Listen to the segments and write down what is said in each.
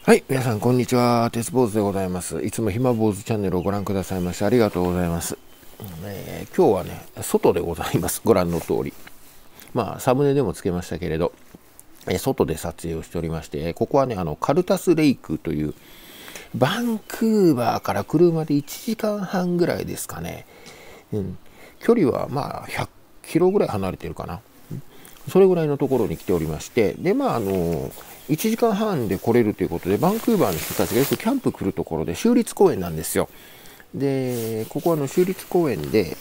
はい、皆さんこんにちは。鉄坊主でございます。いつも暇坊主チャンネルをご覧くださいましてありがとうございます。今日はね、外でございます。ご覧の通り。サムネでもつけましたけれど、外で撮影をしておりまして、ここはね、カルタスレイクという、バンクーバーから車で1時間半ぐらいですかね。距離は100キロぐらい離れてるかな。それぐらいのところに来ておりまして、で、1時間半で来れるということで、バンクーバーの人たちがよくキャンプ来るところで、州立公園なんですよ。で、ここは州立公園で、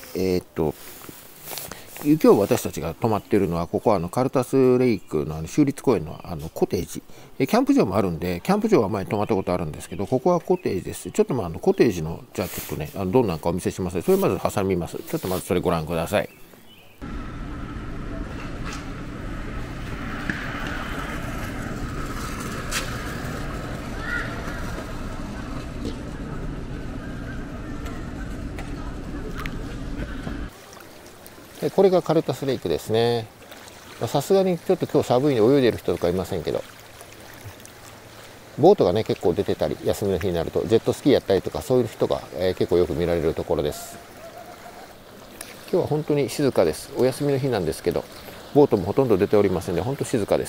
今日私たちが泊まっているのは、ここはカルタスレイクの州立公園のコテージ。キャンプ場もあるんで、キャンプ場は前に泊まったことあるんですけど、ここはコテージです。ちょっとコテージの、じゃあちょっとね、どんなんかお見せします。それまず挟みます。ちょっとまずそれご覧ください。これがカルタスレイクですね。さすがにちょっと今日寒いんで泳いでる人とかいませんけど、ボートがね結構出てたり、休みの日になるとジェットスキーやったりとか、そういう人が、結構よく見られるところです。今日は本当に静かです。お休みの日なんですけど、ボートもほとんど出ておりませんので本当静かです。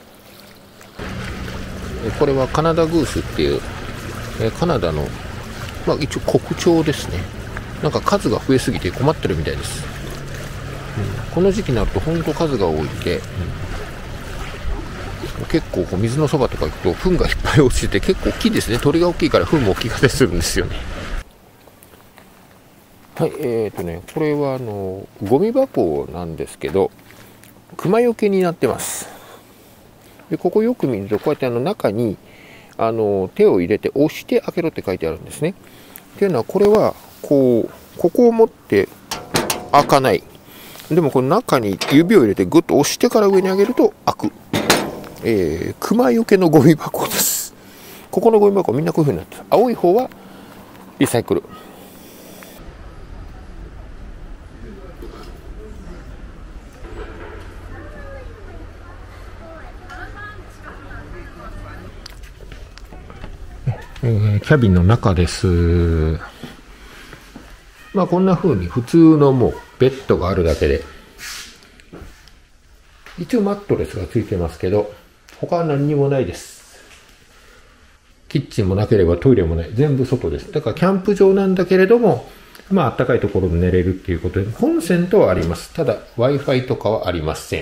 これはカナダグースっていう、カナダの、一応国鳥ですね。なんか数が増えすぎて困ってるみたいです。この時期になると本当数が多いて、結構水のそばとか行くと糞がいっぱい落ちてて結構大きいですね。鳥が大きいから糞も大きかったりするんですよね。はい、これはゴミ箱なんですけど、熊よけになってます。でここよく見るとこうやって中に手を入れて押して開けろって書いてあるんですね。っていうのはこれはここを持って開かない。でもこの中に指を入れてグッと押してから上に上げると開く、熊よけのゴミ箱です。ここのゴミ箱みんなこういう風になってる。青い方はリサイクル。キャビンの中です。こんな風に普通のもうベッドがあるだけで、一応マットレスがついてますけど、他は何にもないです。キッチンもなければトイレもない。全部外です。だからキャンプ場なんだけれども、暖かいところで寝れるっていうことで、コンセントはあります。ただ Wi-Fi とかはありません。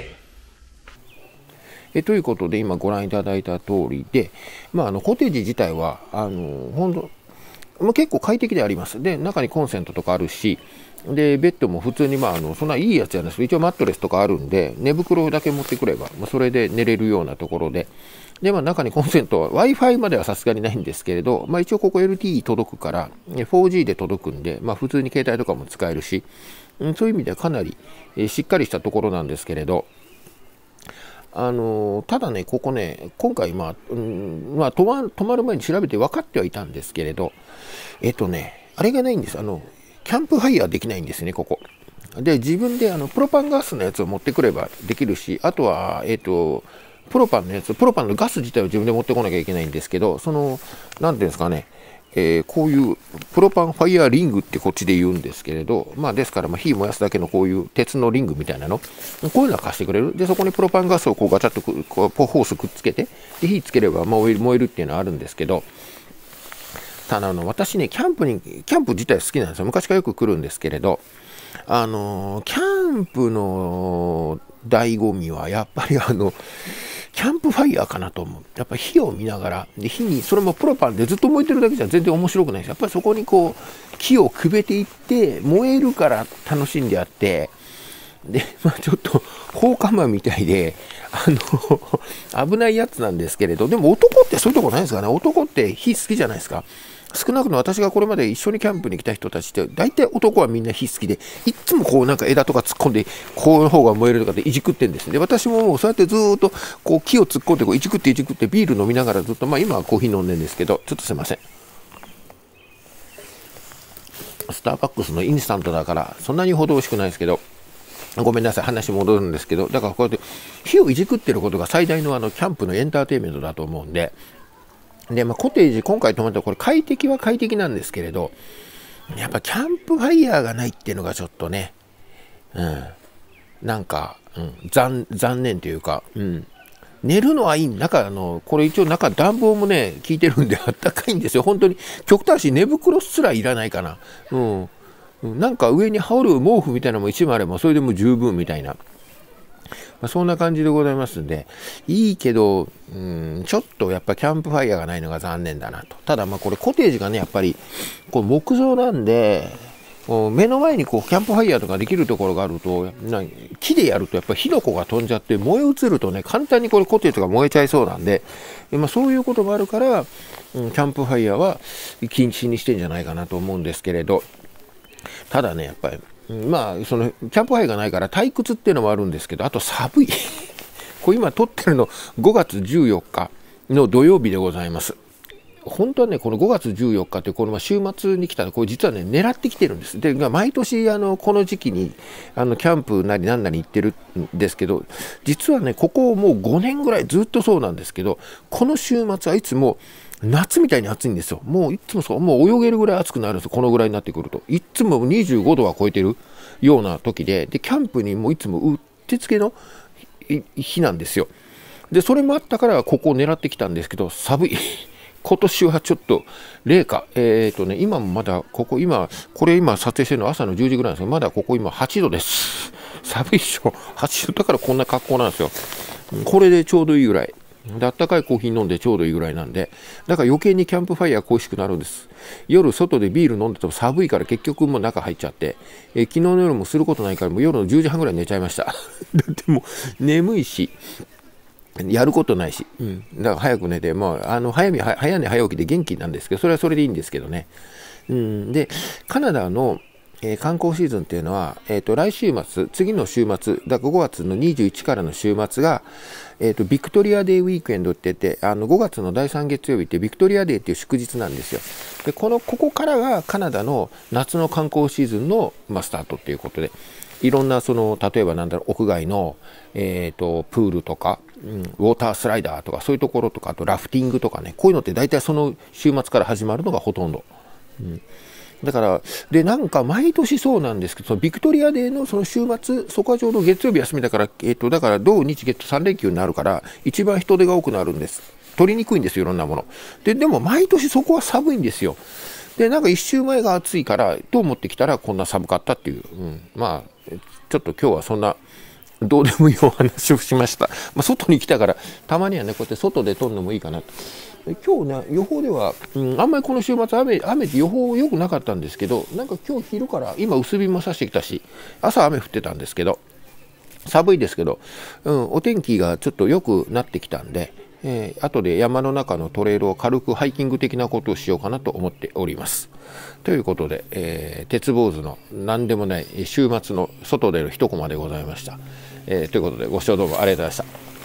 ということで今ご覧いただいた通りで、コテージ自体は本当結構快適であります。で、中にコンセントとかあるし、で、ベッドも普通にそんないいやつじゃないですけど、一応マットレスとかあるんで、寝袋だけ持ってくれば、それで寝れるようなところで、で、中にコンセントは Wi-Fi まではさすがにないんですけれど、一応ここ LTE 届くから、4G で届くんで、普通に携帯とかも使えるし、そういう意味ではかなりしっかりしたところなんですけれど、ただね、ここね、今回、泊まる前に調べて分かってはいたんですけれど、あれがないんです。キャンプファイヤーできないんですね、ここ。で、自分でプロパンガスのやつを持ってくればできるし、あとは、プロパンのガス自体を自分で持ってこなきゃいけないんですけど、なんていうんですかね、こういうプロパンファイヤーリングってこっちで言うんですけれど、ですから火燃やすだけのこういう鉄のリングみたいなの、こういうのは貸してくれる。で、そこにプロパンガスをガチャッとホースくっつけて、で火つければ燃えるっていうのはあるんですけど、ただ私ね、キャンプ自体好きなんですよ。昔からよく来るんですけれど、キャンプの醍醐味はやっぱりキャンプファイヤーかなと思う。やっぱ火を見ながら、で火に、それもプロパンでずっと燃えてるだけじゃ全然面白くないです。やっぱりそこに木をくべていって燃えるから楽しんであって、で、ちょっと放火魔みたいで、危ないやつなんですけれど、でも男ってそういうとこないですかね。男って火好きじゃないですか。少なくとも私がこれまで一緒にキャンプに来た人たちって、大体男はみんな火好きで、いつも枝とか突っ込んで、こうの方が燃えるとかでいじくってんですね。で、私ももうそうやってずーっと木を突っ込んでいじくってビール飲みながらずっと、今はコーヒー飲んでるんですけど、ちょっとすいません。スターバックスのインスタントだから、そんなにほど美味しくないですけど、ごめんなさい、話戻るんですけど、だからこうやって火をいじくってることが最大のキャンプのエンターテインメントだと思うんで、 で、コテージ、今回泊まったこれ快適は快適なんですけれど、やっぱキャンプファイヤーがないっていうのがちょっとね、なんか、残念というか、寝るのはいい。これ一応中暖房もね、効いてるんであったかいんですよ。本当に、極端し寝袋すらいらないかな。なんか上に羽織る毛布みたいなのも一枚あれば、それでも十分みたいな。そんな感じでございますんで、いいけど、ちょっとやっぱキャンプファイヤーがないのが残念だなと。ただこれコテージがね、やっぱり、これ木造なんで、目の前にキャンプファイヤーとかできるところがあると、木でやるとやっぱり火の粉が飛んじゃって燃え移るとね、簡単にこれコテージが燃えちゃいそうなんで、そういうこともあるから、キャンプファイヤーは禁止にしてんじゃないかなと思うんですけれど、ただね、やっぱり、そのキャンプファイヤーがないから退屈っていうのもあるんですけど、あと寒い。これ今撮ってるの5月14日の土曜日でございます。本当はね、この5月14日ってこの週末に来たら、これ実はね、狙ってきてるんです。で、毎年この時期にキャンプなりなんなり行ってるんですけど、実はね、ここもう5年ぐらいずっとそうなんですけど、この週末はいつも夏みたいに暑いんですよ。もういつもそう、もう泳げるぐらい暑くなるんですよ。このぐらいになってくると。いつも25度は超えてるような時で、キャンプにもいつもうってつけの日なんですよ。で、それもあったからここを狙ってきたんですけど、寒い。今年はちょっと冷夏。今もまだこれ今撮影してるの朝の10時ぐらいなんですけど、まだここ今8度です。寒いでしょ。8度だからこんな格好なんですよ。これでちょうどいいぐらい。で、あったかいコーヒー飲んでちょうどいいぐらいなんで、だから余計にキャンプファイヤー恋しくなるんです。夜外でビール飲んでても寒いから結局もう中入っちゃって、昨日の夜もすることないからもう夜の10時半ぐらい寝ちゃいました。だってもう眠いし、やることないし、だから早く寝て、早寝早起きで元気なんですけど、それはそれでいいんですけどね。で、カナダの観光シーズンっていうのは、来週末、次の週末、だから5月の21からの週末が、ビクトリアデーウィークエンドって言って、5月の第3月曜日ってビクトリアデーっていう祝日なんですよ。で、ここからがカナダの夏の観光シーズンの、スタートっていうことで、いろんな例えば屋外の、プールとか、ウォータースライダーとかそういうところとか、あとラフティングとかね、こういうのって大体その週末から始まるのがほとんど。だから、で、毎年そうなんですけど、そのビクトリアデーのその週末、そこはちょうど月曜日休みだから、だから土日月3連休になるから、一番人手が多くなるんです。取りにくいんですよ、いろんなもの。でも毎年そこは寒いんですよ。で、1週前が暑いから、と思ってきたらこんな寒かったっていう。ちょっと今日はそんな、どうでもいいお話をしました。外に来たから、たまにはね、こうやって外で撮るのもいいかなと。今日ね、予報では、あんまりこの週末雨って予報良くなかったんですけど、今日昼から、今薄日も差してきたし、朝雨降ってたんですけど、寒いですけど、お天気がちょっと良くなってきたんで、後で山の中のトレイルを軽くハイキング的なことをしようかなと思っております。ということで、鉄坊主の何でもない週末の外での一コマでございました。ということでご視聴どうもありがとうございました。